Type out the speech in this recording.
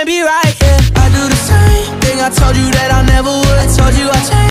can't be right, yeah. I do the same thing I told you that I never would. I told you I changed.